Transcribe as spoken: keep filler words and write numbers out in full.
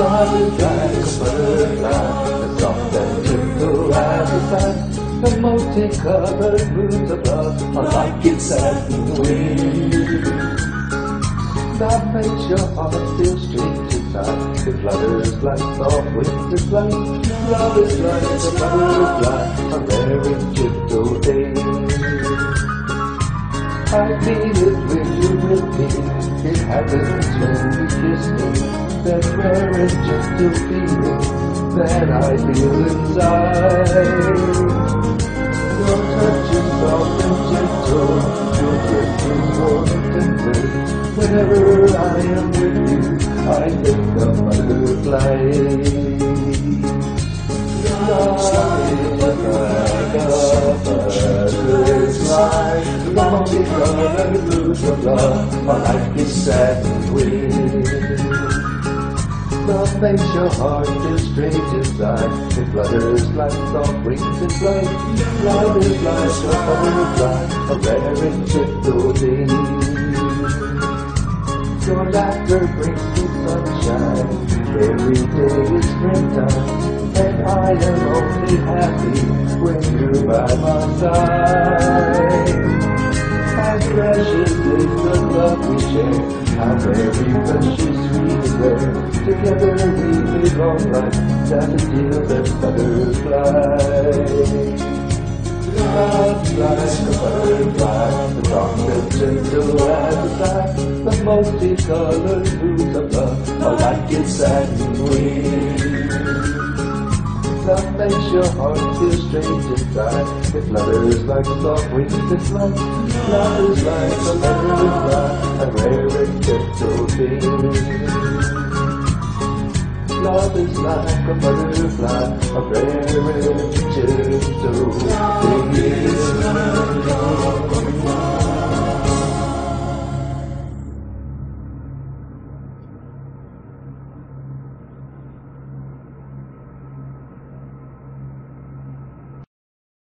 Love is like a butterfly, as soft and gentle as a fly. The multicolored moods of love are like its satin wings. That makes your heart feel strange inside. It flutters like soft winter flight. Love is like a butterfly, a rare and gentle thing. I feel it when you're with me. It happens when you kiss me. That rare and gentle feeling that I feel inside. Your touch is soft and gentle. Your kiss is warm and tender. Whenever I am with you, I think of butterfly. Love is like a butterfly. The multicolored moods of love are like its satin wings. Love makes your heart feel strange inside. It flutters like soft wings in flight. Love is like a butterfly, a rare and gentle thing. Your laughter brings me sunshine. Every day is springtime, and I am only happy when you're by my side. How precious is the love we share. How very precious, sweet is there. Together we belong like daffodils and butterflies. Love like a butterfly, the soft and gentle as a fly. The multicolored moods of love are like its satin wings. Love makes your heart feel strange inside. It flutters like soft wings in flight. Love is like a butterfly, a rare and gentle thing. Love is like a butterfly, a rare and